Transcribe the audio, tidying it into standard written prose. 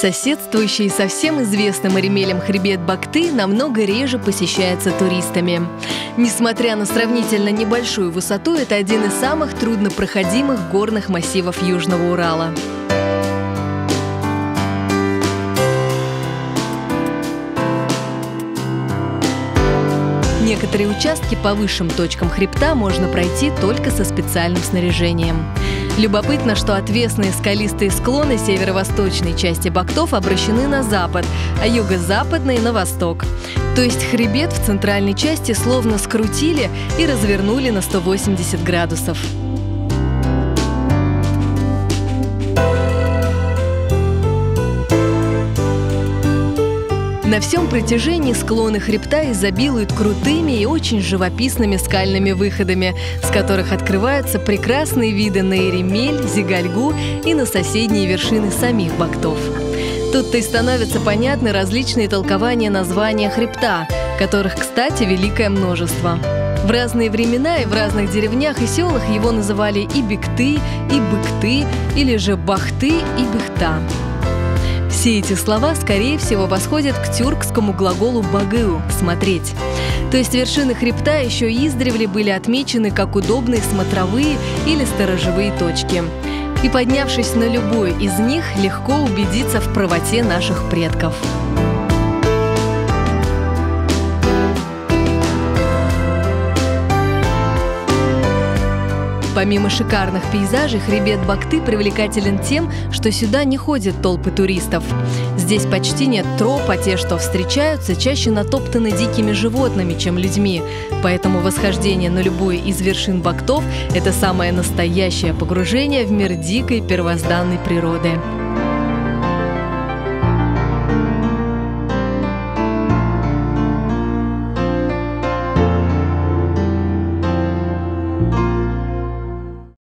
Соседствующий со всем известным Иремелем хребет Бакты намного реже посещается туристами. Несмотря на сравнительно небольшую высоту, это один из самых труднопроходимых горных массивов Южного Урала. Некоторые участки по высшим точкам хребта можно пройти только со специальным снаряжением. Любопытно, что отвесные скалистые склоны северо-восточной части Бактов обращены на запад, а юго-западные – на восток. То есть хребет в центральной части словно скрутили и развернули на 180 градусов. На всем протяжении склоны хребта изобилуют крутыми и очень живописными скальными выходами, с которых открываются прекрасные виды на Иремель, Зигальгу и на соседние вершины самих Бактов. Тут-то и становятся понятны различные толкования названия хребта, которых, кстати, великое множество. В разные времена и в разных деревнях и селах его называли и Бекты, и Быкты, или же Бахты и Бехта. Все эти слова, скорее всего, восходят к тюркскому глаголу «багыу» – «смотреть». То есть вершины хребта еще издревле были отмечены как удобные смотровые или сторожевые точки. И поднявшись на любой из них, легко убедиться в правоте наших предков. Помимо шикарных пейзажей, хребет Бакты привлекателен тем, что сюда не ходят толпы туристов. Здесь почти нет троп, а те, что встречаются, чаще натоптаны дикими животными, чем людьми. Поэтому восхождение на любую из вершин Бактов – это самое настоящее погружение в мир дикой первозданной природы.